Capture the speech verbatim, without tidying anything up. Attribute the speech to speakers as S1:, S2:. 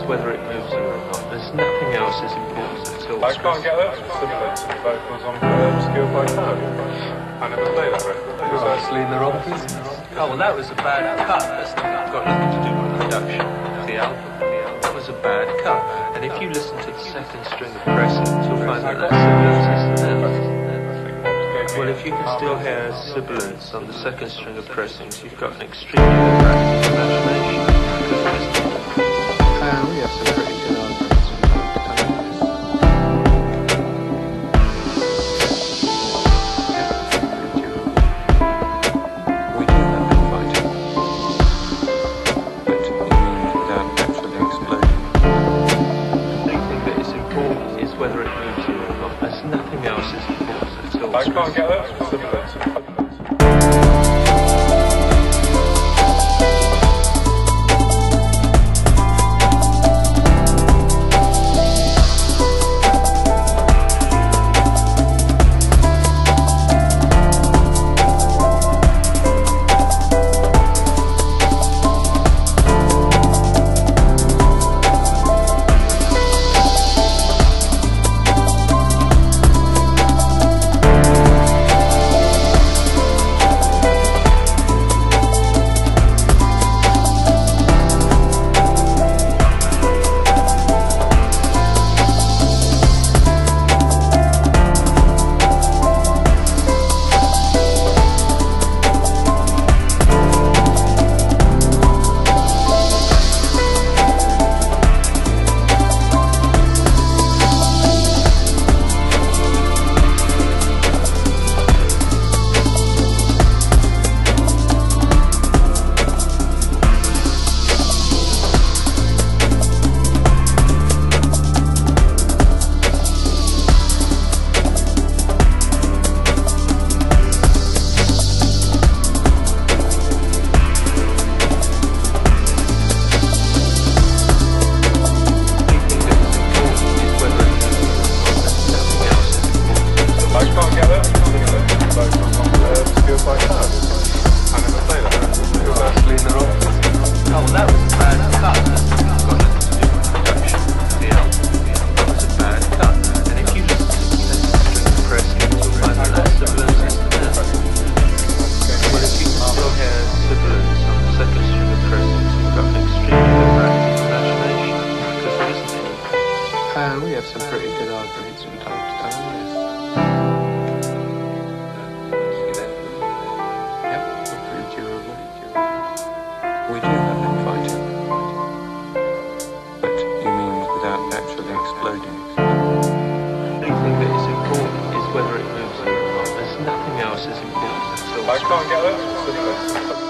S1: whether it moves or not. There's nothing else as important at all.
S2: I can't get that similar to the vocals on um, Skilled by Cloud. I never play that record. Was I
S3: Actually in the wrong piece?
S1: Oh, well, that was a bad cut. That's not, got nothing to do with production. The album. That was a bad cut. And if you listen to the second string of pressings, you'll find that that's sibilance isn't there. Well, if you can still hear sibilance on the second string of pressings, you've got an extremely overactive imagination.
S3: Uh, we have some pretty good arguments from time to time. We do have been fighting. But you mean without naturally exploding?
S1: The only thing that is important is whether it moves you or not. There's nothing else is important at all.
S2: I can't get that similar to the vocals. I can't get that similar to the vocals on um, Skilled by Cloud. I never play that record. It was actually in the wrong piece.
S1: Oh, well, that was a bad cut. That's got nothing to do with production. The album. That was a bad cut. And if you listen to the second string of pressings, you'll find that that's sibilance isn't there. Well, if you can still hear sibilance on the second string of pressings, you've got an extremely overactive imagination. Because there isn't any.
S3: Uh, we have some pretty good arguments from time to time, yes. Yep, we're pretty durable. We do have been fighting. But you mean without naturally exploding?
S1: The only thing that is important is whether it moves or not. There's nothing else as important at all.
S2: I can't get that similar to the vocals.